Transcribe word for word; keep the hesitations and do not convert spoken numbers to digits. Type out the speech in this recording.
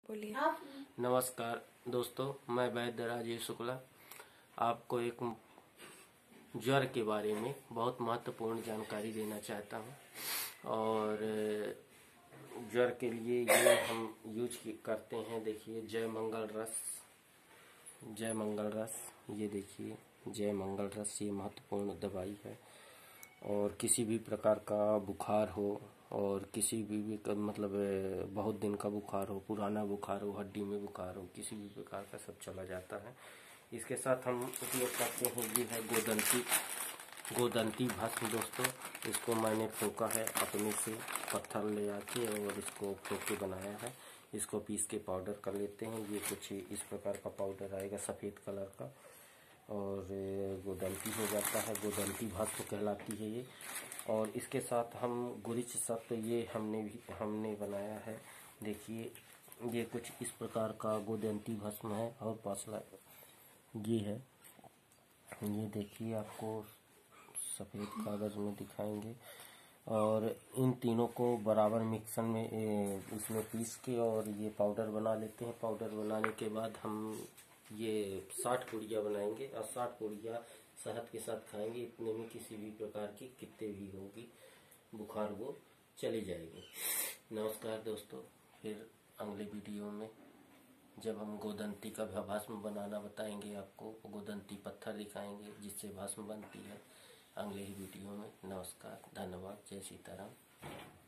बोलिए। नमस्कार दोस्तों, मैं वैद्य राजेश शुक्ला आपको एक ज्वर के बारे में बहुत महत्वपूर्ण जानकारी देना चाहता हूं। और ज्वर के लिए ये हम यूज करते हैं। देखिए, जय मंगल रस, जय मंगल रस, ये देखिए जय मंगल रस, ये महत्वपूर्ण दवाई है। और किसी भी प्रकार का बुखार हो और किसी भी, भी मतलब बहुत दिन का बुखार हो, पुराना बुखार हो, हड्डी में बुखार हो, किसी भी प्रकार का सब चला जाता है। इसके साथ हम उपयोग करते हैं, ये है गोदंती गोदंती भस्म। दोस्तों, इसको मैंने फूंका है अपने से, पत्थर ले आके और इसको फूंक के बनाया है। इसको पीस के पाउडर कर लेते हैं। ये कुछ इस प्रकार का पाउडर आएगा, सफ़ेद कलर का, और गोदंती हो जाता है। गोदंती भस्म कहलाती है ये। और इसके साथ हम गुरिच सत्व, ये हमने भी हमने बनाया है। देखिए, ये कुछ इस प्रकार का गोदंती भस्म है। और पासला ये है, ये देखिए, आपको सफ़ेद कागज़ में दिखाएंगे। और इन तीनों को बराबर मिक्सर में इसमें पीस के और ये पाउडर बना लेते हैं। पाउडर बनाने के बाद हम ये साठ पुड़िया बनाएंगे और साठ पुड़िया शहद के साथ खाएंगे। इतने में किसी भी प्रकार की कितने भी होगी बुखार वो चली जाएगी। नमस्कार दोस्तों, फिर अगले वीडियो में जब हम गोदंती का भस्म बनाना बताएंगे, आपको गोदंती पत्थर दिखाएंगे जिससे भस्म बनती है, अगले ही वीडियो में। नमस्कार, धन्यवाद, जय सीताराम।